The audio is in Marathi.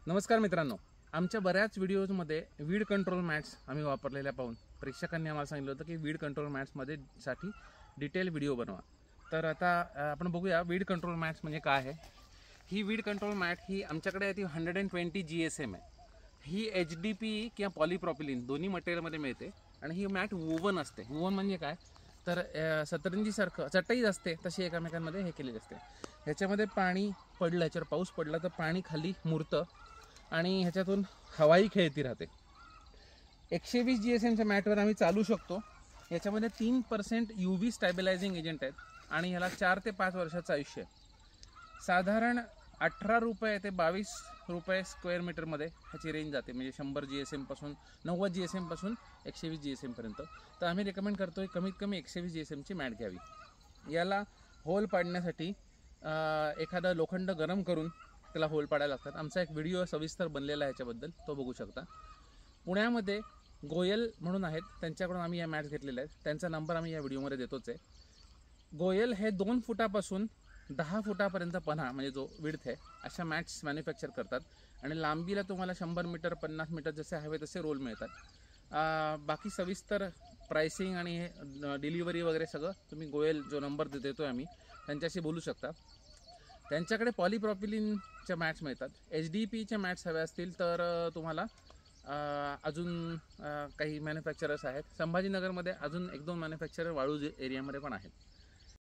नमस्कार मित्रांनो, आमच्या बऱ्याच व्हिडिओजमध्ये वीड कंट्रोल मॅट्स आम्ही वापरलेल्या पाहून प्रेक्षकांनी आम्हाला सांगितलं होतं की वीड कंट्रोल मॅट्समध्ये साठी डिटेल व्हिडिओ बनवा. तर आता आपण बघूया वीड कंट्रोल मॅट्स म्हणजे काय आहे. ही वीड कंट्रोल मॅट ही आमच्याकडे आहे ती 120 GSM आहे. ही HDP किंवा पॉलीप्रॉपिलिन दोन्ही मटेरियलमध्ये मिळते आणि ही मॅट वोवन असते. वोवन म्हणजे काय तर सतरंजीसारखं चटई असते तशी एकमेकांमध्ये हे केलेली असते. ह्याच्यामध्ये पाणी पडलं, ह्याच्यावर पाऊस पडला तर पाणी खाली मुरतं आणि ह्याच्यातून हवाही खेळती राहते. 120 GSMच्या मॅटवर आम्ही चालू शकतो. याच्यामध्ये 3% UV स्टॅबिलायझिंग एजंट आहेत आणि ह्याला 4 ते 5 वर्षाचं आयुष्य आहे. साधारण 18 रुपये ते 22 रुपये स्क्वेअर मीटरमध्ये ह्याची रेंज जाते, म्हणजे 100 GSM पासून 90 GSM पासून 120 GSM पर्यंत. तर आम्ही रेकमेंड करतोय कमीत कमी 120 GSMची मॅट घ्यावी. याला होल पाडण्यासाठी एखादा लोखंड गरम करून त्याला होल पाडायला लागतात. आमचा एक व्हिडिओ सविस्तर बनलेला आहे ह्याच्याबद्दल, तो बघू शकता. पुण्यामध्ये गोयल म्हणून आहेत, त्यांच्याकडून आम्ही या मॅट्स घेतलेल्या आहेत. त्यांचा नंबर आम्ही या व्हिडिओमध्ये देतोच आहे. गोयल हे 2 फुटापासून 10 फुटापर्यंत पन्हा म्हणजे जो विड्थ आहे अशा मॅट्स मॅन्युफॅक्चर करतात आणि लांबीला तुम्हाला 100 मीटर 50 मीटर जसे हवे तसे रोल मिळतात. बाकी सविस्तर प्राइसिंग आणि डिलिव्हरी वगैरे सगळं तुम्ही गोयल जो नंबर देतोय आम्ही त्यांच्याशी बोलू शकता. त्यांच्याकडे पॉलीप्रॉपिलिनच्या मॅट्स मिळतात. HDPच्या मॅट्स हव्या असतील तर तुम्हाला अजून काही मॅन्युफॅक्चरर्स आहेत. संभाजीनगरमध्ये अजून 1-2 मॅन्युफॅक्चरर वाळूज एरियामध्ये पण आहेत.